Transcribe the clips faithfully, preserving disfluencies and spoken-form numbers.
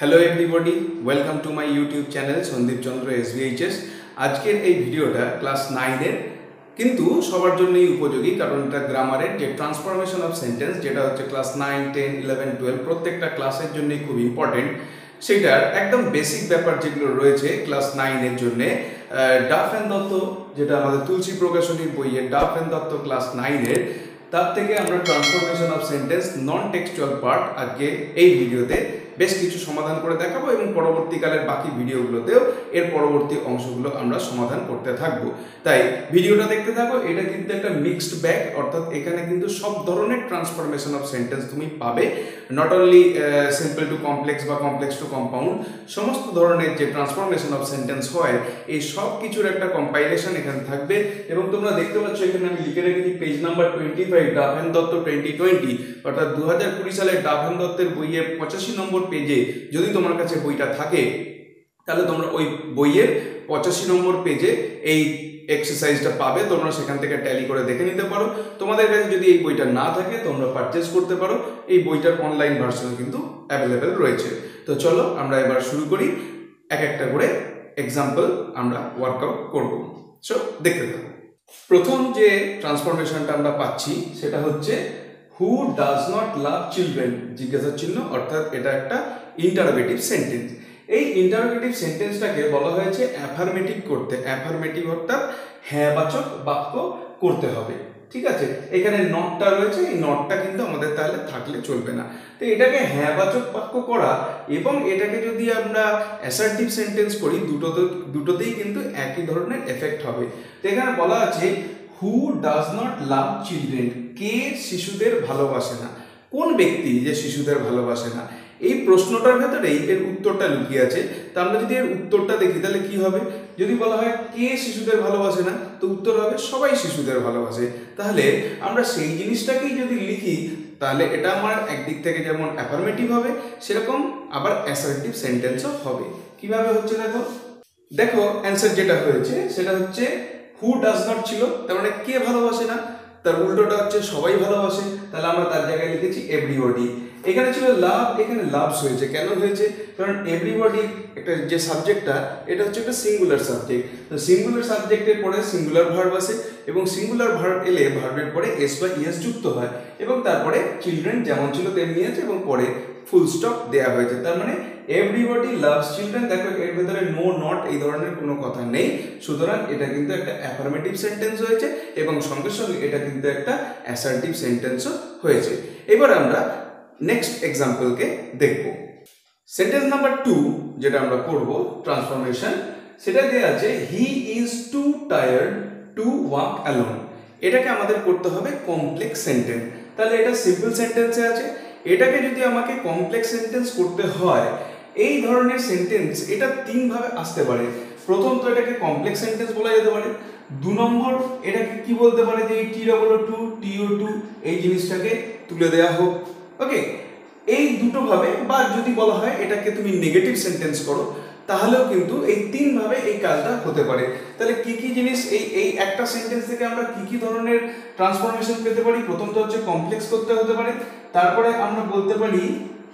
Hello everybody, welcome to my YouTube channel Sandip Chandra S V H S. আজকের এই ভিডিওটা class নাইনের, কিন্তু সবার জন্যই উপযোগী, কারণ এটা গ্রামারের যে ট্রান্সফরমেশন অফ সেন্টেন্স, যেটা হচ্ছে class nine ten eleven twelve প্রত্যেকটা ক্লাসের জন্যই খুব ইম্পর্টেন্ট। সেটার একদম বেসিক ব্যাপার যেগুলো রয়েছে ক্লাস নাইনের জন্যে, ডাফ অ্যান্ড দত্ত, যেটা আমাদের তুলসী প্রকাশনীর বইয়ের ডাফ অ্যান্ড দত্ত ক্লাস নাইনের, তার থেকে আমরা transformation of sentence non textual part আজকে এই ভিডিওতে বেশ কিছু সমাধান করে দেখাবো, এবং পরবর্তীকালের বাকি ভিডিওগুলোতেও এর পরবর্তী অংশগুলো আমরা সমাধান করতে থাকবো। তাই ভিডিওটা দেখতে থাকো। এটা কিন্তু একটা মিক্সড ব্যাগ, অর্থাৎ এখানে কিন্তু সব ধরনের ট্রান্সফরমেশন অফ সেন্টেন্স তুমি পাবে, not only simple to complex বা কমপ্লেক্স টু কম্পাউন্ড। সমস্ত ধরনের যে ট্রান্সফরমেশন অফ সেন্টেন্স হয়, এই সব কিছুর একটা কম্পাইলেশন এখানে থাকবে। এবং তোমরা দেখতে পাচ্ছ এখানে আমি লিখে রেখেছি page number twenty five Duff and Dutta twenty twenty, অর্থাৎ দু হাজার কুড়ি সালের ডাফ অ্যান্ড দত্তের বইয়ের পঁচাশি নম্বর পেজে যদি তোমার কাছে বইটা থাকে, তাহলে তোমরা ওই বইয়ের পঁচাশি নম্বর পেজে এই এক্সারসাইজটা পাবে। তোমরা সেখান থেকে ট্যালি করে দেখে নিতে পারো। তোমাদের কাছে যদি এই বইটা না থাকে, তোমরা পারচেজ করতে পারো। এই বইটার অনলাইন ভার্সন কিন্তু অ্যাভেলেবেল রয়েছে। তো চলো আমরা এবার শুরু করি, এক একটা করে এক্সাম্পল আমরা ওয়ার্কআউট করব। সো দেখতে থাকো। প্রথম যে ট্রান্সফরমেশনটা আমরা পাচ্ছি সেটা হচ্ছে who does not love children, জিজ্ঞাসা চিহ্ন, অর্থাৎ এটা একটা ইন্টারোগেটিভ সেন্টেন্স। এই ইন্টারোগেটিভ সেন্টেন্সটাকে বলা হয়েছে অ্যাফার্মেটিভ করতে। অ্যাফার্মেটিভ অর্থাৎ হ্যাঁবাচক বাক্য করতে হবে, ঠিক আছে। এখানে নটটা রয়েছে, এই নটটা কিন্তু আমাদের তাহলে থাকলে চলবে না। তো এটাকে হ্যাঁবাচক বাক্য করা এবং এটাকে যদি আমরা অ্যাসার্টিভ সেন্টেন্স করি, দুটোতে দুটোতেই কিন্তু একই ধরনের এফেক্ট হবে। তো এখানে বলা আছে who does not love children, কে শিশুদের ভালোবাসে না, কোন ব্যক্তি যে শিশুদের ভালোবাসে না। এই প্রশ্নটার ভেতরেই এর উত্তরটা লুকিয়ে আছে। তা আমরা যদি এর উত্তরটা দেখি তাহলে কি হবে? যদি বলা হয় কে শিশুদের ভালোবাসে না, তো উত্তর হবে সবাই শিশুদের ভালোবাসে। তাহলে আমরা সেই জিনিসটাকেই যদি লিখি, তাহলে এটা আমার একদিক থেকে যেমন অ্যাফার্মেটিভ হবে, সেরকম আবার অ্যাসার্টিভ সেন্টেন্সও হবে। কিভাবে হচ্ছে দেখো দেখো অ্যান্সার যেটা হয়েছে সেটা হচ্ছে হু ডাজ নট ছিল, তার মানে কে ভালোবাসে না, তার উল্টোটা হচ্ছে সবাই ভালোবাসে। তাহলে আমরা তার জায়গায় লিখেছি এভরিবডি। এখানে ছিল লাভ, এখানে লাভস হয়েছে। কেন হয়েছে? কারণ এভরিবডি একটা যে সাবজেক্টটা, এটা হচ্ছে একটা সিঙ্গুলার সাবজেক্ট। তো সিঙ্গুলার সাবজেক্টের পরে সিঙ্গুলার ভার্ব আসে, এবং সিঙ্গুলার ভার্ব এলে ভার্বের পরে এস বা ইএস যুক্ত হয়, এবং তারপরে চিলড্রেন যেমন ছিল তেমনি আছে, এবং পরে ফুল স্টপ দেয়া হয়েছে। তার মানে এভরিবডি লাভস চিলড্রেন। দেখো এর ভেতরে নো নট এই ধরনের কোনো কথা নেই, সুতরাং এটা কিন্তু একটা অ্যাফার্মেটিভ সেন্টেন্স হয়েছে, এবং সঙ্গে সঙ্গে এটা কিন্তু একটা অ্যাসার্টিভ সেন্টেন্সও হয়েছে। এবার আমরা নেক্সট এক্সাম্পলকে দেখব। সেন্টেন্স নাম্বার টু যেটা আমরা করব ট্রান্সফরমেশন, সেটা দেওয়া আছে he is too tired to walk alone. এটাকে আমাদের করতে হবে কমপ্লেক্স সেন্টেন্স। তাহলে এটা সিম্পল সেন্টেন্সে আছে, এটাকে যদি আমাকে কমপ্লেক্স সেন্টেন্স করতে হয়, এই ধরনের সেন্টেন্স এটা তিন ভাবে আসতে পারে। প্রথম তো এটাকে কমপ্লেক্স সেন্টেন্স বলা যেতে পারে। দু নম্বর এটাকে কি বলতে পারে যে T double O too T O to এই জিনিসটাকে তুলে দেওয়া হোক। ওকে, এই দুটো ভাবে, বা যদি বলা হয় এটাকে তুমি নেগেটিভ সেন্টেন্স করো, তাহলেও কিন্তু এই তিন ভাবে এই কাজটা হতে পারে। তাহলে কি কি জিনিস এই এই একটা সেন্টেন্স থেকে আমরা কি কি ধরনের ট্রান্সফরমেশন পেতে পারি? প্রথমত হচ্ছে কমপ্লেক্স করতে হতে পারে, তারপরে আমরা বলতে পারি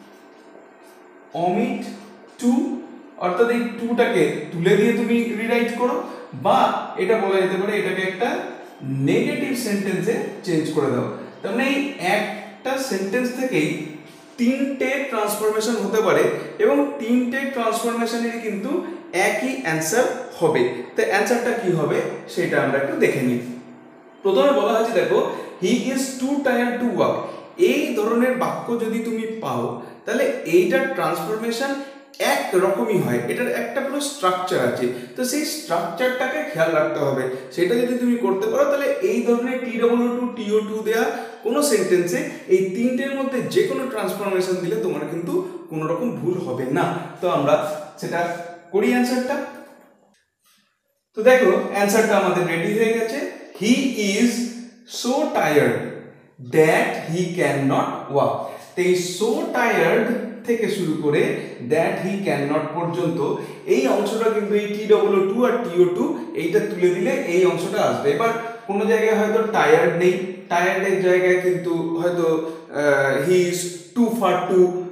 অমিট টু, অর্থাৎ এই টুটাকে তুলে দিয়ে তুমি রিরাইট করো, বা এটা বলা যেতে পারে এটাকে একটা নেগেটিভ সেন্টেন্সে চেঞ্জ করে দাও। তার মানে এই একটা সেন্টেন্স থেকেই তিনটে ট্রান্সফরমেশন হতে পারে, এবং তিনটে ট্রান্সফরমেশনের কিন্তু একই অ্যান্সার হবে। তো অ্যান্সারটা কি হবে সেটা আমরা একটু দেখে নিই। প্রথমে বলা হয়েছে দেখো he is too tired to walk. এই ধরনের বাক্য যদি তুমি পাও, তাহলে এইটার ট্রান্সফরমেশন এক রকমই হয়, এটার একটা পুরো স্ট্রাকচার আছে। তো সেই স্ট্রাকচারটাকে খেয়াল রাখতে হবে। সেটা যদি তুমি করতে পারো, তাহলে এই ধরনের T double too T O to দেওয়া কোনো সেন্টেন্সে এই তিনটের মধ্যে যে কোনো ট্রান্সফরমেশন দিলে তোমার কিন্তু কোনো রকম ভুল হবে না। তো আমরা সেটা করি অ্যান্সারটা। তো দেখো অ্যান্সারটা আমাদের রেডি হয়ে গেছে। He is so tired that he can not walk. তো এই সো টায়ার্ড থেকে শুরু করে দ্যাট হি ক্যান নট পর্যন্ত এই অংশটা কিন্তু এই টি ডবল টু আর টিও টু এইটা তুলে দিলে এই অংশটা আসবে। এবার কোনো জায়গায় হয়তো টায়ার্ড নেই, টায়ার্ডের জায়গায় কিন্তু হয়তো he is too far to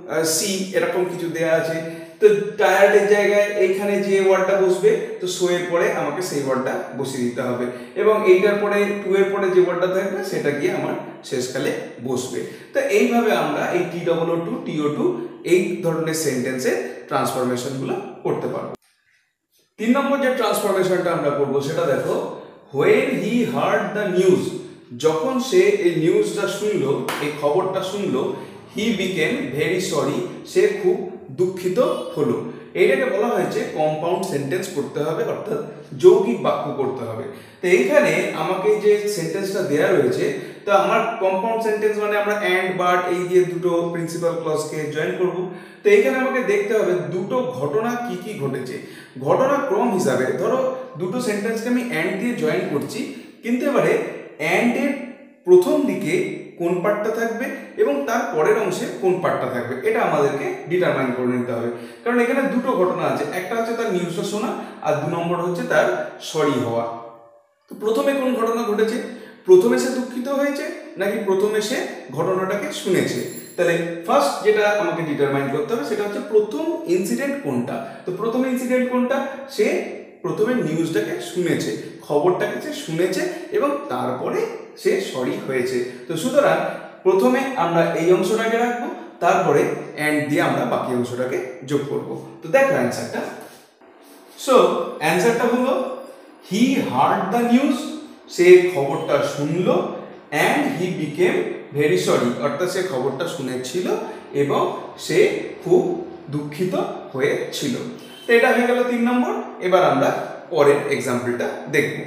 see এরকম কিছু দেয়া আছে। তো টায়ার্ডের জায়গায় এইখানে যে ওয়ার্ডটা বসবে তো সো এর পরে আমাকে সেই ওয়ার্ডটা বসিয়ে দিতে হবে, এবং এইটার পরে টু এর পরে যে ওয়ার্ডটা থাকবে সেটা গিয়ে আমার শেষকালে বসবে। তো এইভাবে আমরা এই T double O too T O to এই ধরনের সেন্টেন্সের ট্রান্সফরমেশনগুলো করতে পারবো। তিন নম্বর যে ট্রান্সফরমেশনটা আমরা করবো সেটা দেখো, when he heard the news, যখন সে এই নিউজটা শুনলো, এই খবরটা শুনলো, হি বিকেম ভেরি সরি, সে খুব দুঃখিত হলো। এইটাকে বলা হয়েছে কম্পাউন্ড সেন্টেন্স করতে হবে, অর্থাৎ যৌগিক বাক্য করতে হবে। তো এইখানে আমাকে যে সেন্টেন্সটা দেয়া রয়েছে, তো আমার কম্পাউন্ড সেন্টেন্স মানে আমরা অ্যান্ড বাট এই দিয়ে দুটো প্রিন্সিপাল ক্লজকে জয়েন করব। তো এইখানে আমাকে দেখতে হবে দুটো ঘটনা কি কি ঘটেছে। ঘটনাক্রম হিসাবে ধরো দুটো সেন্টেন্সকে আমি অ্যান্ড দিয়ে জয়েন করছি, কিন্তু এবারে অ্যান্ডের প্রথম দিকে কোন পার্টটা থাকবে এবং তার পরের অংশে কোন পার্টটা থাকবে এটা আমাদেরকে ডিটারমাইন করে নিতে হবে। কারণ এখানে দুটো ঘটনা আছে, একটা হচ্ছে তার নিউজটা শোনা আর দু নম্বর হচ্ছে তার সরি হওয়া। তো প্রথমে কোন ঘটনা ঘটেছে, প্রথমে সে দুঃখিত হয়েছে নাকি প্রথমে সে ঘটনাটাকে শুনেছে? তাহলে ফার্স্ট যেটা আমাকে ডিটারমাইন করতে হবে সেটা হচ্ছে প্রথম ইনসিডেন্ট কোনটা। তো প্রথম ইনসিডেন্ট কোনটা, সে প্রথমে নিউজটাকে শুনেছে, খবরটাকে সে শুনেছে এবং তারপরে সে সরি হয়েছে। তো সুতরাং প্রথমে আমরা এই অংশটাকে রাখবো, তারপরে অ্যান্ড দিয়ে আমরা বাকি অংশটাকে যোগ করব। তো দেখো অ্যান্সারটা, সো অ্যান্সারটা হলো হি হার্ড দ্য নিউজ, সে খবরটা শুনলো, and he became very sorry, অর্থাৎ সে খবরটা শুনেছিল এবং সে খুব দুঃখিত হয়েছিল। তো এটা হয়ে গেল তিন নম্বর। এবার আমরা পরের এক্সাম্পলটা দেখব।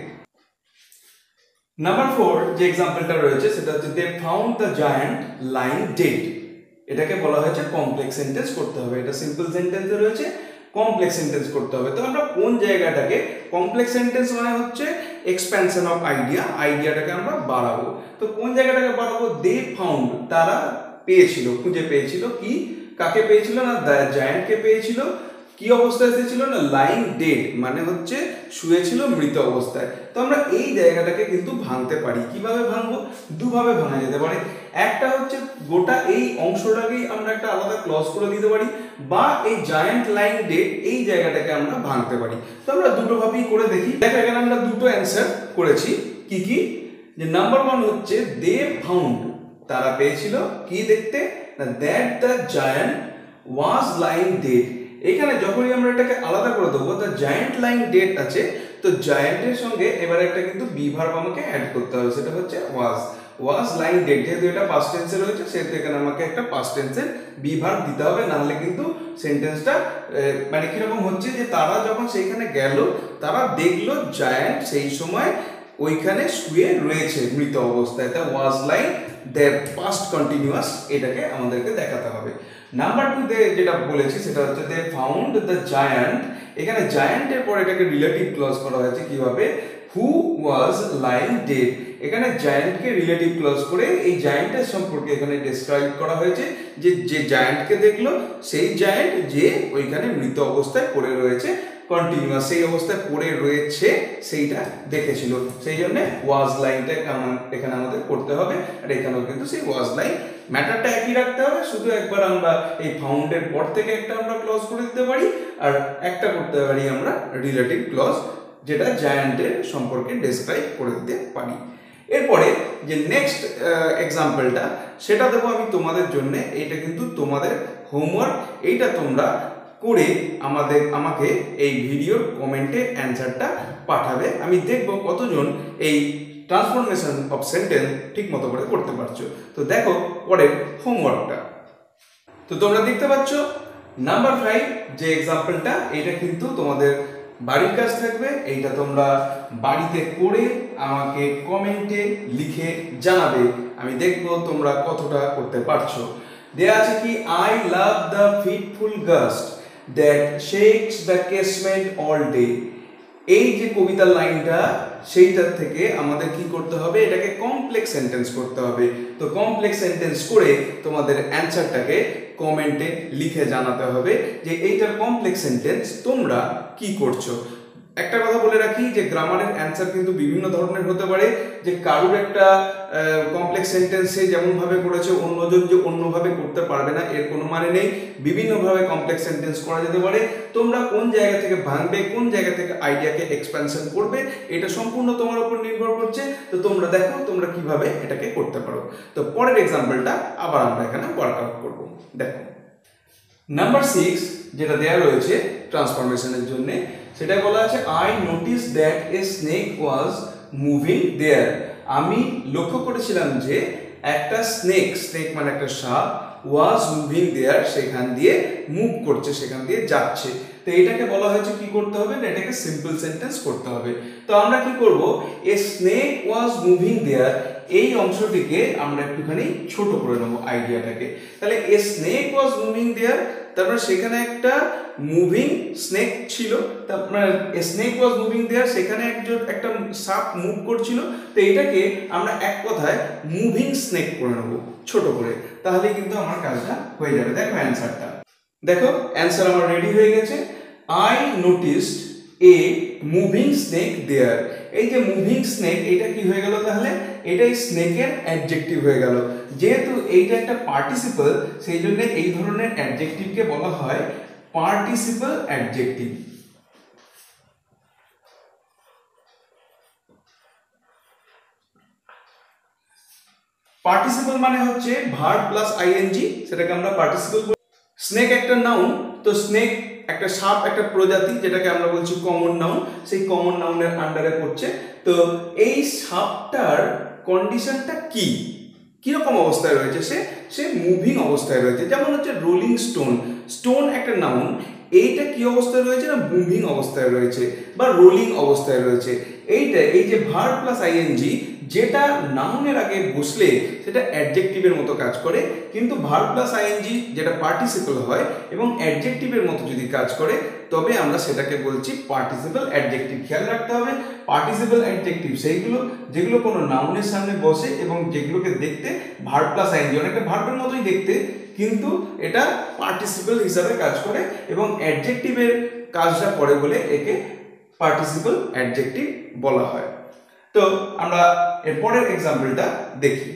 নাম্বার ফোর যে এক্সাম্পলটা রয়েছে সেটা হচ্ছে they found the giant lying dead. এটাকে বলা হয়েছে কমপ্লেক্স সেন্টেন্স করতে হবে। এটা সিম্পল সেন্টেন্সে রয়েছে, কমপ্লেক্স সেন্টেন্স করতে হবে। তো আমরা কোন জায়গাটাকে, কমপ্লেক্স সেন্টেন্স মানে হচ্ছে এক্সপ্যানশন অফ আইডিয়া, আইডিয়াটাকে আমরা বাড়াবো। তো কোন জায়গাটাকে বাড়াবো, দে ফাউন্ড, তারা পেয়েছিল, খুঁজে পেয়েছিল, কি কাকে পেয়েছিল না দ্য জায়ান্টকে পেয়েছিল। কি অবস্থায় ছিল না, লাইং ডেড মানে হচ্ছে শুয়েছিল মৃত অবস্থায়। তো আমরা এই জায়গাটাকে কিন্তু ভাঙতে পারি। কিভাবে ভাঙবো, দুভাবে ভাঙা যেতে পারে। একটা হচ্ছে গোটা এই অংশটাকেই আমরা একটা আলাদা ক্লজ করে দিতে পারি, বা এই জায়ান্ট লাইং ডেড এই জায়গাটাকে আমরা ভাঙতে পারি। তো আমরা দুটো ভাবেই করে দেখি। দেখো এখানে আমরা দুটো অ্যান্সার করেছি। কি কি, যে নাম্বার ওয়ান হচ্ছে দে ফাউন্ড, তারা পেয়েছিল কি দেখতে না that the giant was lying dead. এখানে যখনই আমরা এটাকে আলাদা করে দেবো, দ্য জায়ান্ট লাইং ডেড আছে, তো জায়ান্টের সঙ্গে এবার একটা কিন্তু বি ভার্ব আমাকে অ্যাড করতে হবে, সেটা হচ্ছে ওয়াজ। ওয়াজ লাইং ডেড, যেহেতু এটা পাস্ট টেন্সে রয়েছে সেহেতু এখানে আমাকে একটা পাস্ট টেন্সের বি ভার্ব দিতে হবে, নাহলে কিন্তু সেন্টেন্সটা মানে কিরকম হচ্ছে যে তারা যখন সেইখানে গেল তারা দেখলো জায়ান্ট সেই সময় ওইখানে শুয়ে রয়েছে মৃত অবস্থায়। তা was lying there past continuous, এটাকে আমাদেরকে দেখাতে হবে। নাম্বার টু দে যেটা বলেছি সেটা হচ্ছে দে ফাউন্ড দ্য জায়ান্ট। এখানে জায়ান্টের পর এটাকে রিলেটিভ ক্লজ করা হয়েছে কিভাবে, হু ওয়াজ লাইং ডেড। এখানে জায়ান্টকে রিলেটিভ ক্লজ করে এই জায়ান্টের সম্পর্কে এখানে ডেসক্রাইব করা হয়েছে যে যে জায়ান্টকে দেখলো সেই জায়ান্ট যে ওইখানে মৃত অবস্থায় পড়ে রয়েছে কন্টিনিউয়াস, সেই অবস্থায় পড়ে রয়েছে সেইটা দেখেছিল। সেই জন্য ওয়াজ লাইনটা এখানে আমাদের করতে হবে, আর এখানেও কিন্তু সেই ওয়াজ লাইন ম্যাটারটা একই রাখতে হবে। শুধু একবার আমরা এই ফাউন্ডের পর থেকে একটা আমরা ক্লজ করে দিতে পারি, আর একটা করতে পারি আমরা রিলেটিভ ক্লজ, যেটা জায়ান্টের সম্পর্কে ডেসক্রাইব করে দিতে পারি। এরপরে যে নেক্সট এক্সাম্পলটা সেটা দেবো আমি তোমাদের জন্য। এইটা কিন্তু তোমাদের হোমওয়ার্ক, এইটা তোমরা করে আমাদের আমাকে এই ভিডিওর কমেন্টে অ্যান্সারটা পাঠাবে। আমি দেখব কতজন এই ট্রান্সফরমেশন অফ সেন্টেন্স ঠিক মতো করে করতে পারছো। তো দেখো পরের হোমওয়ার্কটা। তো তোমরা দেখতে পাচ্ছ নাম্বার ফাইভ যে এক্সাম্পলটা, এটা কিন্তু তোমাদের বাড়ির কাজ থাকবে। এইটা তোমরা বাড়িতে করে আমাকে কমেন্টে লিখে জানাবে, আমি দেখব তোমরা কতটা করতে পারছো। দেয়া আছে কি, I love the fitful gust that shakes the casement all day. এই যে কবিতার লাইনটা সেইটার থেকে আমাদের কি করতে হবে, এটাকে কমপ্লেক্স সেন্টেন্স করতে হবে। তো কমপ্লেক্স সেন্টেন্স করে তোমাদের অ্যান্সারটাকে কমেন্টে লিখে জানাতে হবে যে এইটার কমপ্লেক্স সেন্টেন্স তোমরা কি করছো। একটা কথা বলে রাখি যে গ্রামারের অ্যান্সার কিন্তু বিভিন্ন ধরনের হতে পারে, যে কারোর একটা কমপ্লেক্স সেন্টেন্সে যেমনভাবে করেছে অন্যজন যে অন্যভাবে করতে পারবে না এর কোনো মানে নেই। বিভিন্নভাবে কমপ্লেক্স সেন্টেন্স করা যেতে পারে। তোমরা কোন জায়গা থেকে ভাঙবে, কোন জায়গা থেকে আইডিয়াকে এক্সপ্যানশন করবে, এটা সম্পূর্ণ তোমার উপর নির্ভর করছে। তো তোমরা দেখো তোমরা কিভাবে এটাকে করতে পারো। তো পরের এক্সাম্পলটা আবার আমরা এখানে ওয়ার্কআউট করব। দেখো নাম্বার সিক্স যেটা দেওয়া রয়েছে ট্রান্সফরমেশনের জন্য, সেটা বলা আছে I notice that a snake was moving there. আমি লক্ষ্য করেছিলাম যে একটা স্নেক, স্নেক মানে একটা সাপ, ওয়াজ মুভিং দেয়ার সেখান দিয়ে মুভ করছে, সেখান দিয়ে যাচ্ছে। তো এটাকে বলা হয়েছে কি করতে হবে না, এটাকে সিম্পল সেন্টেন্স করতে হবে। তো আমরা কি করব, এ স্নেক ওয়াজ মুভিং দেয়ার এই অংশটিকে আমরা একটুখানি ছোট করে নেবো আইডিয়াটাকে। তাহলে এ স্নেক ওয়াজ মুভিং দেয়ার, তারপরে সেখানে একটা মুভিং স্নেক ছিল, তারপরে স্নেক ওয়াজ মুভিং দেয়ার সেখানে একজন একটা সাপ মুভ করছিল। তো এটাকে আমরা এক কথায় মুভিং স্নেক করে নেবো ছোট করে, তাহলে কিন্তু আমার কাজটা হয়ে যাবে। দেখো অ্যান্সারটা, দেখো অ্যান্সার আমার রেডি হয়ে গেছে। I noticed a moving snake there. এই যে মুভিং স্নেক এটা কি হয়ে গেল, তাহলে এটাই স্নেকের অ্যাডজেক্টিভ হয়ে গেল। যেহেতু এইটা একটা পার্টিসিপল, সেই জন্য এই ধরনের অ্যাডজেক্টিভকে বলা হয় পার্টিসিপল অ্যাডজেক্টিভ। পার্টিসিপল মানে হচ্ছে ভার্ব প্লাস আইএনজি, সেটাকে আমরা পার্টিসিপল বলি। স্নেক একটা নাউন, তো স্নেক একটা সাপ একটা প্রজাতি যেটাকে আমরা বলছি কমন নাউন, সেই কমন নাউনের আন্ডারে পড়ছে। তো এই সাপটার কন্ডিশনটা কি, কিরকম অবস্থায় রয়েছে, সে সে মুভিং অবস্থায় রয়েছে। যেমন হচ্ছে রোলিং স্টোন, স্টোন একটা নাউন, এইটা কি অবস্থায় রয়েছে না মুভিং অবস্থায় রয়েছে বা রোলিং অবস্থায় রয়েছে। এইটা এই যে ভার্ব প্লাস আইএনজি যেটা নাউনের আগে বসলে সেটা অ্যাডজেক্টিভের মতো কাজ করে, কিন্তু ভার্ব প্লাস আইএনজি যেটা পার্টিসিপল হয় এবং অ্যাডজেক্টিভের মতো যদি কাজ করে তবে আমরা সেটাকে বলছি পার্টিসিপল অ্যাডজেক্টিভ। খেয়াল রাখতে হবে পার্টিসিপল অ্যাডজেক্টিভ সেইগুলো যেগুলো কোনো নাউনের সামনে বসে এবং যেগুলোকে দেখতে ভার্ব প্লাস আইএনজি অনেকটা ভার্বের মতোই দেখতে, কিন্তু এটা পার্টিসিপল হিসাবে কাজ করে এবং অ্যাডজেক্টিভের কাজটা করে বলে একে পার্টিসিপল অ্যাডজেক্টিভ বলা হয়। তো আমরা এর পরের এক্সাম্পলটা দেখি।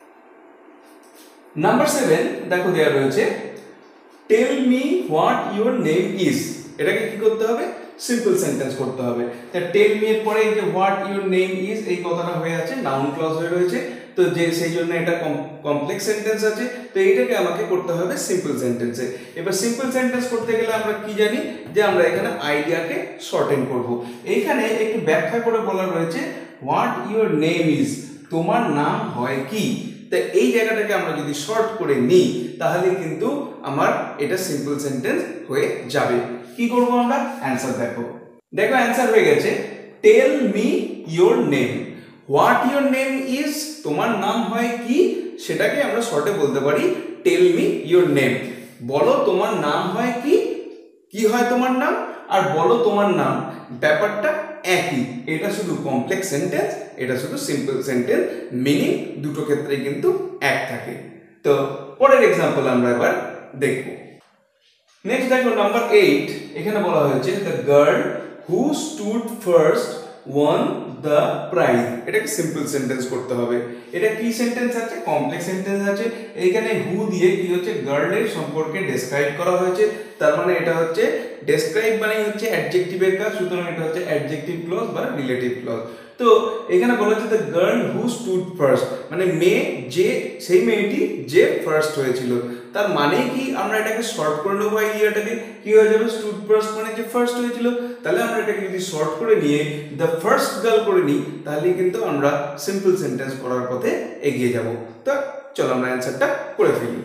নাম্বার সেভেন দেখো দেওয়া রয়েছে tell me what your name is. এটাকে কি করতে হবে, সিম্পল সেন্টেন্স করতে হবে। তা টেল মি এর পরে এই যে হোয়াট ইউর নেম ইজ এই কথাটা হয়ে আছে, নাউন ক্লজ হয়ে রয়েছে, তো যে সেই জন্য এটা কমপ্লেক্স সেন্টেন্স আছে। তো এইটাকে আমাকে করতে হবে সিম্পল সেন্টেন্সে। এবার সিম্পল সেন্টেন্স করতে গেলে আমরা কি জানি যে আমরা এখানে আইডিয়াকে শর্টেন করব। এইখানে একটু ব্যাখ্যা করে বলা রয়েছে হোয়াট ইউর নেম ইজ, তোমার নাম হয় কি। তা এই জায়গাটাকে আমরা যদি শর্ট করে নিই তাহলে কিন্তু আমার এটা সিম্পল সেন্টেন্স হয়ে যাবে। কি করব আমরা, অ্যান্সার দেখো। দেখো অ্যান্সার হয়ে গেছে tell me your name. What your name is, তোমার নাম হয় কি, সেটাকে আমরা শর্টে বলতে পারি টেল মি ইউর নেম। বলো তোমার নাম হয় কি, কি হয় তোমার নাম, আর বলো তোমার নাম, ব্যাপারটা একই। এটা শুধু কমপ্লেক্স সেন্টেন্স, এটা শুধু সিম্পল সেন্টেন্স, মিনিং দুটো ক্ষেত্রেই কিন্তু এক থাকে। তো পরের এক্সাম্পল আমরা এবার দেখব। নেক্সট দেখো নাম্বার এইট, এখানে বলা হয়েছে the girl who stood first won the prize. এটাকে সিম্পল সেন্টেন্স করতে হবে। এটা কি সেন্টেন্স আছে, কমপ্লেক্স সেন্টেন্স আছে। এইখানে হু দিয়ে কি হচ্ছে গার্লের সম্পর্কে ডেসক্রাইব করা হয়েছে, তার মানে এটা হচ্ছে ডেসক্রাইব মানে হচ্ছে অ্যাডজেক্টিভের কাজ, সুতরাং এটা হচ্ছে অ্যাডজেক্টিভ ক্লজ বা রিলেটিভ ক্লজ। তো এখানে বলা হচ্ছে the girl who stood first, মানে মেয়ে যে, সেই মেয়েটি যে ফার্স্ট হয়েছিল। তার মানে কি আমরা এটাকে শর্ট করে নেবো, আইডিয়াটাকে কি হয়ে যাবে, স্টুড ফার্স্ট মানে যে ফার্স্ট হয়েছিল। তাহলে আমরা এটাকে যদি শর্ট করে নিয়ে দ্য ফার্স্ট গার্ল করে নিই তাহলে কিন্তু আমরা সিম্পল সেন্টেন্স করার পথে এগিয়ে যাব। তো চলো আমরা অ্যান্সারটা করে ফেলি।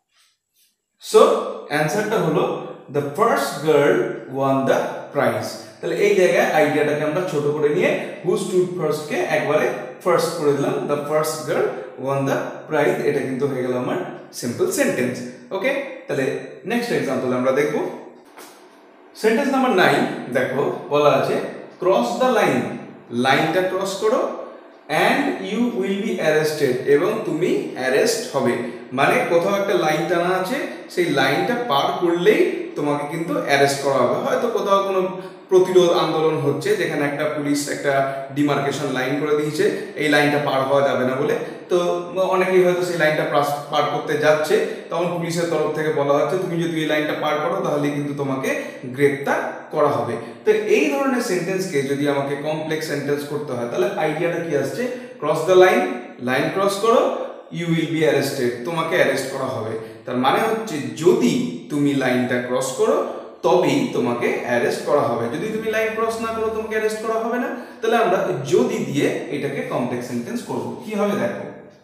সো অ্যান্সারটা হলো the first girl won the prize. তাহলে এই জায়গায় আইডিয়াটাকে আমরা ছোট করে নিয়ে হু স্টুড ফার্স্টকে একবারে ফার্স্ট করে দিলাম, the first girl won the prize. এটা কিন্তু হয়ে গেল আমার সিম্পল সেন্টেন্স। ওকে, তাহলে নেক্সট এক্সাম্পল আমরা দেখব। সেন্টেন্স নাম্বার নাইন দেখো বলা আছে ক্রস দ্য লাইন, লাইনটা ক্রস করো, and you will be arrested, এবং তুমি অ্যারেস্ট হবে। মানে কোথাও একটা লাইন টানা আছে, সেই লাইনটা পার করলেই তোমাকে কিন্তু অ্যারেস্ট করা হবে। হয়তো কোথাও কোনো প্রতিরোধ আন্দোলন হচ্ছে, যেখানে একটা পুলিশ একটা ডিমার্কেশন লাইন করে দিয়েছে, এই লাইনটা পার হওয়া যাবে না বলে, তো অনেকেই হয়তো সেই লাইনটা পার করতে যাচ্ছে, তখন পুলিশের তরফ থেকে বলা হচ্ছে তুমি যদি এই লাইনটা পার করো তাহলে কিন্তু তোমাকে গ্রেপ্তার করা হবে। তো এই ধরনের সেন্টেন্সকে যদি আমাকে কমপ্লেক্স সেন্টেন্স করতে হয়, তাহলে আইডিয়াটা কি আসছে, cross the line, line cross করো, ইউ উইল বি অ্যারেস্টেড, তোমাকে অ্যারেস্ট করা হবে। তার মানে হচ্ছে যদি তুমি লাইনটা ক্রস করো তবেই তোমাকে অ্যারেস্ট করা হবে, যদি তুমি লাইন ক্রস না করো তোমাকে অ্যারেস্ট করা হবে না। তাহলে আমরা যদি দিয়ে এটাকে কমপ্লেক্স সেন্টেন্স করব। কি হবে দেখো,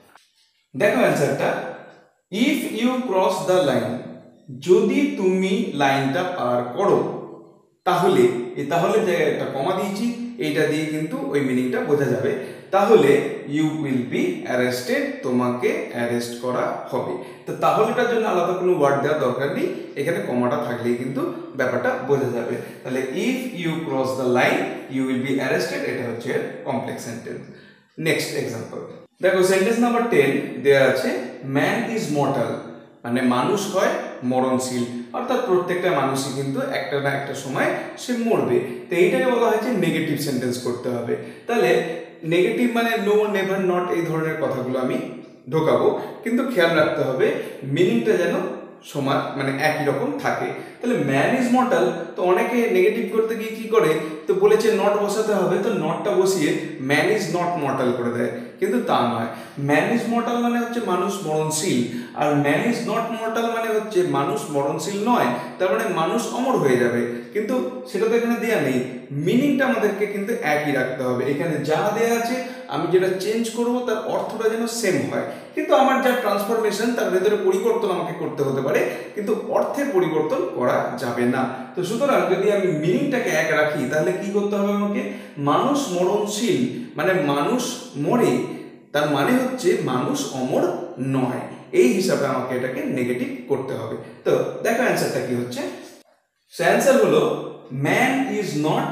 দেখো অ্যান্সারটা, if you cross the line, যদি তুমি লাইনটা পার করো, তাহলে এই তাহলে জায়গায় একটা কমা দিয়েছি, এইটা দিয়ে কিন্তু ওই মিনিংটা বোঝা যাবে। তাহলে ইউ উইল বি অ্যারেস্টেড, তোমাকে অ্যারেস্ট করা হবে। তো তাহলেটার জন্য আলাদা কোনো ওয়ার্ড দেওয়ার দরকার নেই, এখানে কমাটা থাকলেই কিন্তু ব্যাপারটা বোঝা যাবে। তাহলে if you cross the line you will be arrested, এটা হচ্ছে কমপ্লেক্স সেন্টেন্স। নেক্সট এক্সাম্পল দেখো, সেন্টেন্স নাম্বার টেন দেওয়া আছে, ম্যান ইজ মর্টাল, মানে মানুষ হয় মরণশীল, অর্থাৎ প্রত্যেকটা মানুষই কিন্তু একটা না একটা সময় সে মরবে। তো এইটাকে বলা হয়েছে নেগেটিভ সেন্টেন্স করতে হবে। তাহলে নেগেটিভ মানে নো, নেভার, নট, এই ধরনের কথাগুলো আমি ঢোকাবো, কিন্তু খেয়াল রাখতে হবে মিনিংটা যেন সমান মানে একই রকম থাকে। তাহলে ম্যান ইজ মর্টাল, তো অনেকে নেগেটিভ করতে গিয়ে কি করে, তো বলেছে নট বসাতে হবে, তো নটটা বসিয়ে ম্যান ইজ নট মর্টাল করে দেয়, কিন্তু তা নয়। ম্যান ইজ মর্টাল মানে হচ্ছে মানুষ মরণশীল, আর ম্যান ইজ নট মর্টাল মানে হচ্ছে মানুষ মরণশীল নয়, তার মানে মানুষ অমর হয়ে যাবে, কিন্তু সেটা তো এখানে দেওয়া নেই। মিনিংটা আমাদেরকে কিন্তু একই রাখতে হবে, এখানে যা দেওয়া আছে আমি যেটা চেঞ্জ করব তার অর্থটা যেন সেম হয়, কিন্তু আমার যা ট্রান্সফরমেশন তার ভেতরে পরিবর্তন আমাকে করতে হতে পারে, কিন্তু অর্থের পরিবর্তন করা যাবে না। তো সুতরাং যদি আমি মিনিংটাকে এক রাখি তাহলে কি করতে হবে আমাকে, মানুষ মরণশীল মানে মানুষ মরে, তার মানে হচ্ছে মানুষ অমর নয়, এই হিসাবে আমাকে এটাকে নেগেটিভ করতে হবে। তো দেখো অ্যান্সারটা কি হচ্ছে, অ্যান্সার হলো ম্যান ইজ নট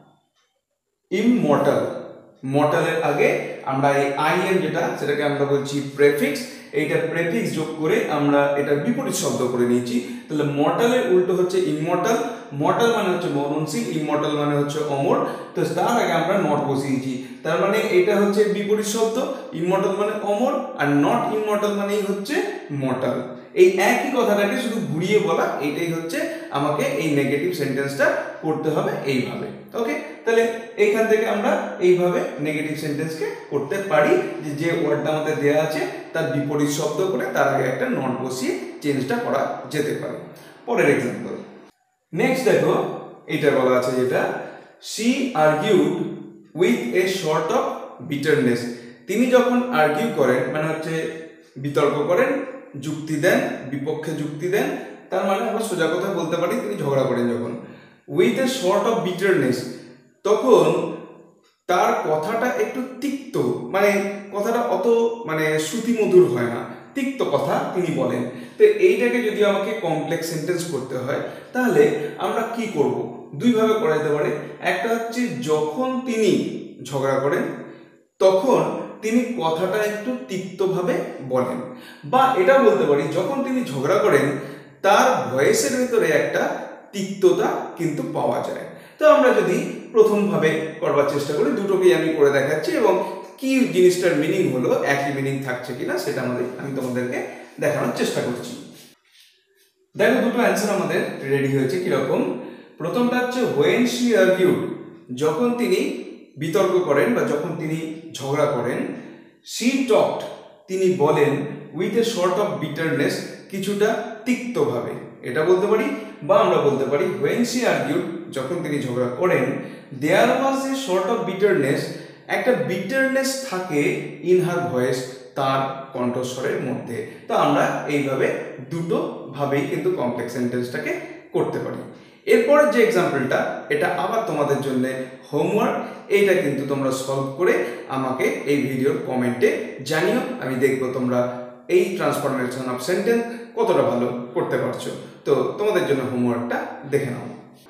ইমমর্টাল। মর্টালের আগে আমরা এই আই এম যেটা সেটাকে আমরা বলছি প্রেফিক্স, এইটা প্রেফিক্স যোগ করে আমরা এটা বিপরীত শব্দ করে নিয়েছি। তাহলে মর্টালের উল্টো হচ্ছে ইমমর্টাল, মর্টাল মানে হচ্ছে মরণশীল, ইমমর্টাল মানে হচ্ছে অমর, তো তার আগে আমরা নট বসিয়েছি, তার মানে এটা হচ্ছে বিপরীত শব্দ, ইমমর্টাল মানে অমর আর নট ইমমর্টাল মানেই হচ্ছে মর্টাল। এই একই কথাটাকে শুধু ঘুরিয়ে বলা, এইটাই হচ্ছে আমাকে এই নেগেটিভ সেন্টেন্সটা করতে হবে এইভাবে। ওকে, তাহলে এইখান থেকে আমরা এইভাবে নেগেটিভ সেন্টেন্সকে করতে পারি, যে যে ওয়ার্ডটা আমাদের দেওয়া আছে তার বিপরীত শব্দ করে তার আগে একটা নট বসিয়ে চেঞ্জটা করা যেতে পারে। পরের এক্সাম্পল নেক্সট দেখো, এটা বলা আছে যেটা, she argued with a sort of bitterness, তিনি যখন আর্গিউ করেন মানে হচ্ছে বিতর্ক করেন, যুক্তি দেন, বিপক্ষে যুক্তি দেন, তার মানে আমরা সোজা কথা বলতে পারি তিনি ঝগড়া করেন যখন, with a sort of bitterness, তখন তার কথাটা একটু তিক্ত, মানে কথাটা অত মানে শ্রুতিমধুর হয় না, তিক্ত কথা তিনি বলেন। তো এইটাকে যদি আমাকে কমপ্লেক্স সেন্টেন্স করতে হয় তাহলে আমরা কি করব, দুইভাবে করা যেতে পারে। একটা হচ্ছে যখন তিনি ঝগড়া করেন তখন তিনি কথাটা একটু তিক্তভাবে বলেন, বা এটা বলতে পারি যখন তিনি ঝগড়া করেন তার ভয়েসের ভেতরে একটা তিক্ততা কিন্তু পাওয়া যায়। তো আমরা যদি প্রথম ভাবে করবার চেষ্টা করি, দুটোকেই আমি করে দেখাচ্ছি এবং কি জিনিসটার মিনিং হলো একই মিনিং থাকছে কিনা সেটা আমাদের আমি তোমাদেরকে দেখানোর চেষ্টা করছি। দেখো দুটো অ্যান্সার আমাদের রেডি হয়েছে কিরকম। প্রথমটা হচ্ছে হোয়েন শি আর্গিউড, যখন তিনি বিতর্ক করেন বা যখন তিনি ঝগড়া করেন, শি টকড তিনি বলেন, with a sort of bitterness কিছুটা তিক্তভাবে, এটা বলতে পারি। বা আমরা বলতে পারি হোয়েন শি আর্গিউড যখন তিনি ঝগড়া করেন, there was a sort of bitterness, একটা বিটারনেস থাকে ইন হার ভয়েস, তার কণ্ঠস্বরের মধ্যে। তো আমরা এইভাবে দুটো ভাবেই কিন্তু কমপ্লেক্স সেন্টেন্সটাকে করতে পারি। এরপরের যে এক্সাম্পলটা, এটা আবার তোমাদের জন্য হোমওয়ার্ক, এইটা কিন্তু তোমরা সলভ করে আমাকে এই ভিডিওর কমেন্টে জানিও, আমি দেখবো তোমরা এই ট্রান্সফরমেশন অফ সেন্টেন্স কতটা ভালো করতে পারছো। তো তোমাদের জন্য হোমওয়ার্কটা দেখে নাও।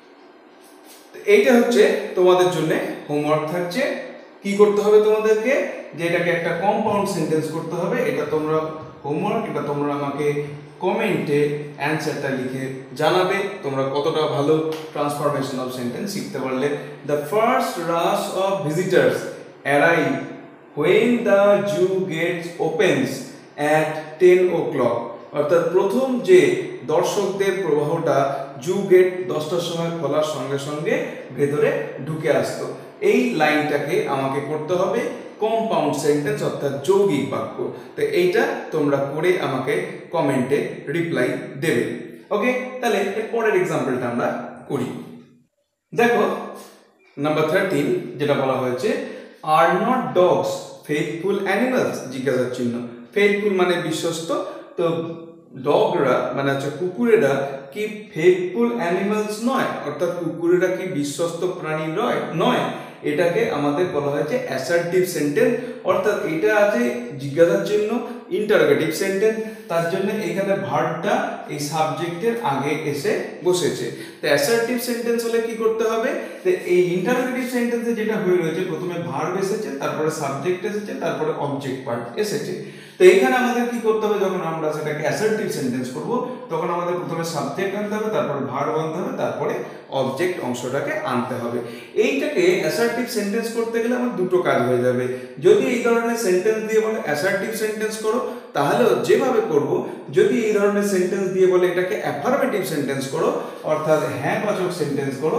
এইটা হচ্ছে তোমাদের জন্য হোমওয়ার্ক থাকছে, কি করতে হবে তোমাদেরকে, যে এটাকে একটা কম্পাউন্ড সেন্টেন্স করতে হবে। এটা তোমরা হোমওয়ার্ক, এটা তোমরা আমাকে কমেন্টে অ্যান্সারটা লিখে জানাবে তোমরা কতটা ভালো ট্রান্সফরমেশন অফ সেন্টেন্স শিখতে পারলে। The first rush of visitors arrive when the zoo gates opens at ten o'clock. অর্থাৎ প্রথম যে দর্শকদের প্রবাহটা জু গেট দশটার সময় খোলার সঙ্গে সঙ্গে ভেতরে ঢুকে আসতো। এই লাইনটাকে আমাকে করতে হবে কম্পাউন্ড সেন্টেন্স অর্থাৎ যৌগিক বাক্য। তো এইটা তোমরা করে আমাকে কমেন্টে রিপ্লাই দেবে। ওকে, তাহলে এর পরের এক্সাম্পলটা আমরা করি। দেখো নাম্বার থার্টিন যেটা বলা হয়েছে, are not dogs faithful animals, জিজ্ঞাসার চিহ্ন। ফেথফুল মানে বিশ্বস্ত, তো ডগরা মানে হচ্ছে কুকুরেরা কি ফেথফুল অ্যানিমালস নয়, অর্থাৎ কুকুরেরা কি বিশ্বস্ত প্রাণী নয় নয় এটাকে আমাদের বলা হয়েছে অ্যাসার্টিভ সেন্টেন্স। অর্থাৎ এটা আছে জিজ্ঞাসার চিহ্ন, ইন্টারোগেটিভ সেন্টেন্স, তার জন্য এখানে ভার্বটা এই সাবজেক্টের আগে এসে বসেছে। তো অ্যাসার্টিভ সেন্টেন্স হলে কি করতে হবে, তো এই ইন্টারোগেটিভ সেন্টেন্সে যেটা হয়ে রয়েছে প্রথমে ভার্ব এসেছে, তারপরে সাবজেক্ট এসেছে, তারপরে অবজেক্ট পার্ট এসেছে। তো এইখানে আমাদের কি করতে হবে, যখন আমরা সেটাকে অ্যাসার্টিভ সেন্টেন্স করব তখন আমাদের প্রথমে সাবজেক্ট আনতে হবে, তারপরে ভার্ব আনতে হবে, তারপরে অবজেক্ট অংশটাকে আনতে হবে। এইটাকে অ্যাসার্টিভ সেন্টেন্স করতে গেলে আমার দুটো কাজ হয়ে যাবে। যদি এই ধরনের সেন্টেন্স দিয়ে বলে অ্যাসার্টিভ সেন্টেন্স করো তাহলে যেভাবে করব, যদি এই ধরনের সেন্টেন্স দিয়ে বলে এটাকে অ্যাফার্মেটিভ সেন্টেন্স করো অর্থাৎ হ্যাঁ বাচক সেন্টেন্স করো,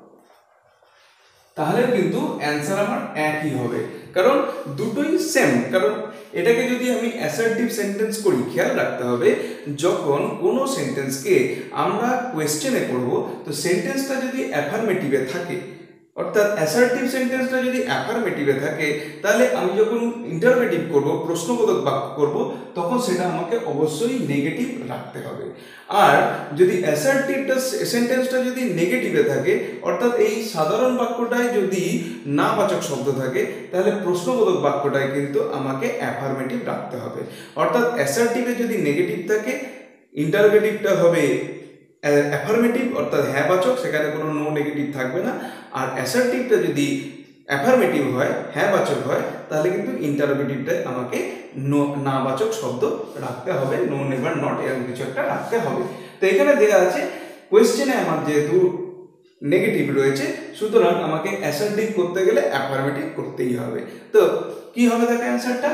তাহলে কিন্তু অ্যান্সার আমার একই হবে, কারণ দুটোই সেম। কারণ এটাকে যদি আমি অ্যাসার্টিভ সেন্টেন্স করি, খেয়াল রাখতে হবে যখন কোনো সেন্টেন্সকে আমরা কোয়েশ্চেনে করব, তো সেন্টেন্সটা যদি অ্যাফার্মেটিভে থাকে, অর্থাৎ অ্যাসার্টিভ সেন্টেন্সটা যদি অ্যাফার্মেটিভে থাকে, তাহলে আমি যখন ইন্টারোগেটিভ করব, প্রশ্নবোধক বাক্য করব, তখন সেটা আমাকে অবশ্যই নেগেটিভ রাখতে হবে। আর যদি অ্যাসার্টিভটা সেন্টেন্সটা যদি নেগেটিভে থাকে, অর্থাৎ এই সাধারণ বাক্যটায় যদি না বাচক শব্দ থাকে, তাহলে প্রশ্নবোধক বাক্যটায় কিন্তু আমাকে অ্যাফার্মেটিভ রাখতে হবে। অর্থাৎ অ্যাসার্টিভে যদি নেগেটিভ থাকে, ইন্টারোগেটিভটা হবে অ্যাফার্মেটিভ অর্থাৎ হ্যাঁ বাচক, সেখানে কোনো নো নেগেটিভ থাকবে না। আর অ্যাসার্টিভটা যদি অ্যাফার্মেটিভ হয়, হ্যাঁ বাচক হয়, তাহলে কিন্তু ইন্টারোগেটিভটায় আমাকে নো না বাচক শব্দ রাখতে হবে, নো নেভার নট এরকম কিছু একটা রাখতে হবে। তো এখানে দেওয়া আছে কোয়েশ্চেনে আমার যেহেতু নেগেটিভ রয়েছে, সুতরাং আমাকে অ্যাসার্টিভ করতে গেলে অ্যাফার্মেটিভ করতেই হবে। তো কি হবে দেখো অ্যান্সারটা,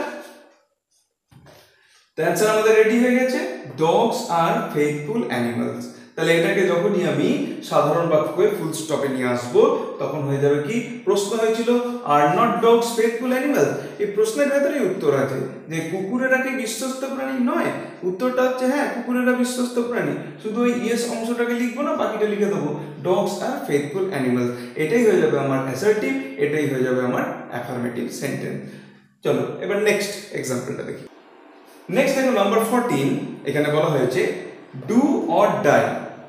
তো অ্যান্সার আমাদের রেডি হয়ে গেছে, ডগস আর ফেথফুল অ্যানিমালস। তাহলে এটাকে যখনই আমি সাধারণ বাক্যে ফুল স্টপে নিয়ে আসবো, তখন হয়ে যাবে কি, প্রশ্ন হয়েছিল are not dogs faithful animals, এই প্রশ্নের ভেতরেই উত্তর আছে যে কুকুরেরা কি বিশ্বস্ত প্রাণী নয়। উত্তরটা হচ্ছে হ্যাঁ, কুকুরেরা বিশ্বস্ত প্রাণী। শুধু ওই ইয়েস অংশটাকে লিখবো না, বাকিটা লিখে দেবো ডগস আর ফেথফুল অ্যানিমালস। এটাই হয়ে যাবে আমার অ্যাসার্টিভ, এটাই হয়ে যাবে আমার অ্যাফার্মেটিভ সেন্টেন্স। চলো এবার নেক্সট এক্সাম্পলটা দেখি। নেক্সট দেখো নাম্বার ফোরটিন, এখানে বলা হয়েছে ডু অর ডাই।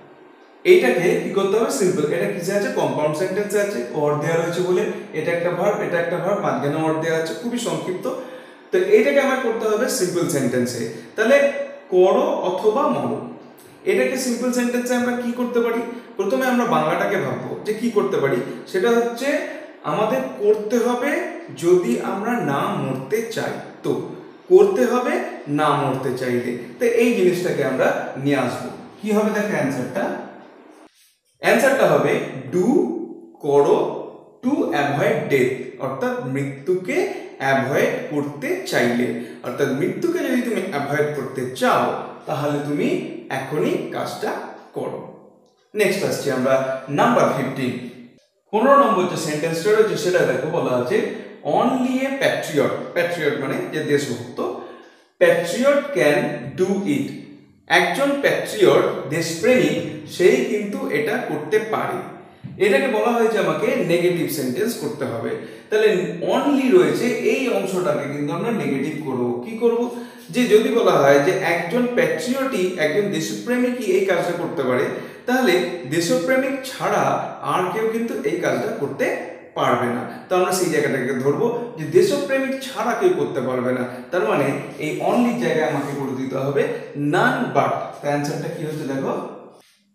এইটাকে কি করতে হবে, সিম্পল। এটা কিসে আছে, কম্পাউন্ড সেন্টেন্সে আছে, অর দেওয়া রয়েছে বলে এটা একটা ভার্ব, এটা একটা ভার্ব, মাঝখানে অর দেওয়া আছে, খুবই সংক্ষিপ্ত। তো এইটাকে আমার করতে হবে সিম্পল সেন্টেন্সে। তাহলে করো অথবা মরো, এটাকে সিম্পল সেন্টেন্সে আমরা কি করতে পারি, প্রথমে আমরা বাংলাটাকে ভাববো যে কি করতে পারি। সেটা হচ্ছে আমাদের করতে হবে যদি আমরা না মরতে চাই, তো করতে হবে না মরতে চাইলে। তো এই জিনিসটাকে আমরা নিয়ে আসবো। কি হবে দেখো অ্যান্সারটা, অ্যান্সারটা হবে ডু করো টু অ্যাভয়েড ডেথ, অর্থাৎ মৃত্যুকে অ্যাভয়েড করতে চাইলে। অর্থাৎ মৃত্যুকে যদি তুমি অ্যাভয়েড করতে চাও, তাহলে তুমি এখনই কাজটা করো। নেক্সট আসছি আমরা নাম্বার ফিফটিন। পনেরো নম্বর যে সেন্টেন্সটা রয়েছে সেটা দেখো, বলা আছে অনলি এ প্যাট্রিয়ট। প্যাট্রিয়ট মানে যে দেশভক্ত, প্যাট্রিয়ট ক্যান ডু ইট। একজন প্যাট্রিয়ট দেশপ্রেমিক, সেই কিন্তু এটা করতে পারে। এটাকে বলা হয়েছে আমাকে নেগেটিভ সেন্টেন্স করতে হবে। তাহলে অনলি রয়েছে, এই অংশটাকে কিন্তু আমরা নেগেটিভ করব। কি করব, যে যদি বলা হয় যে একজন প্যাট্রিয়টই, একজন দেশপ্রেমিকই এই কাজটা করতে পারে, তাহলে দেশপ্রেমিক ছাড়া আর কেউ কিন্তু এই কাজটা করতে পারবে না। তো আমরা সেই জায়গাটাকে ধরবো যে দেশপ্রেমিক ছাড়া কেউ করতে পারবে না। তার মানে এই অনলি জায়গায় আমাকে করে দিতে হবে নান বাট। অ্যান্সারটা কি হচ্ছে দেখো,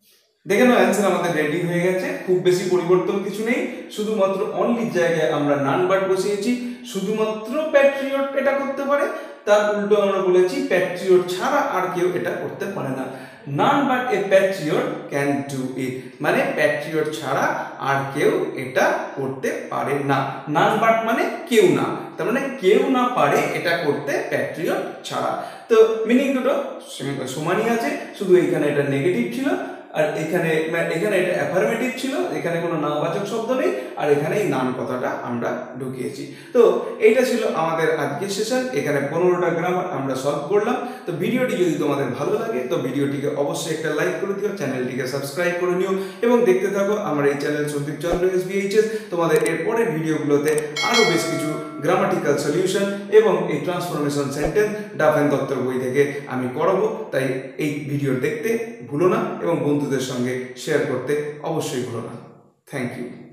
দেখে নাও অ্যান্সার আমাদের রেডি হয়ে গেছে, খুব বেশি পরিবর্তন কিছু নেই, শুধুমাত্র অনলি জায়গায় আমরা নান বাট বসিয়েছি। শুধুমাত্র প্যাট্রিয়ট এটা করতে পারে, তার উল্টো আমরা বলেছি প্যাট্রিয়ট ছাড়া আর কেউ এটা করতে পারে না। None but a patriot can do it, মানে প্যাট্রিয়ট ছাড়া আর কেউ এটা করতে পারে না। নান বাট মানে কেউ না, তার মানে কেউ না পারে এটা করতে প্যাট্রিয়ট ছাড়া। তো মিনিং দুটো সমানই আছে, শুধু এখানে এটা নেগেটিভ ছিল আর এখানে এখানে এটা অ্যাফার্মেটিভ ছিল, এখানে কোনো নামবাচক শব্দ নেই, আর এখানে এই নান কথাটা আমরা ঢুকিয়েছি। তো এইটা ছিল আমাদের আজকের সেশন, এখানে পনেরোটা গ্রামার আমরা সলভ করলাম। তো ভিডিওটি যদি তোমাদের ভালো লাগে তো ভিডিওটিকে অবশ্যই একটা লাইক করে দিও, চ্যানেলটিকে সাবস্ক্রাইব করে নিও এবং দেখতে থাকো আমার এই channel Sandip Chandra S V H S. তোমাদের এর পরের ভিডিওগুলোতে আরও বেশ কিছু গ্রামাটিক্যাল সলিউশন এবং এই ট্রান্সফরমেশন সেন্টেন্স ডাফ এন্ড দত্তর বই থেকে আমি করাবো, তাই এই ভিডিও দেখতে ভুলো না এবং বন্ধুদের সঙ্গে শেয়ার করতে অবশ্যই ভুলো না। Thank you.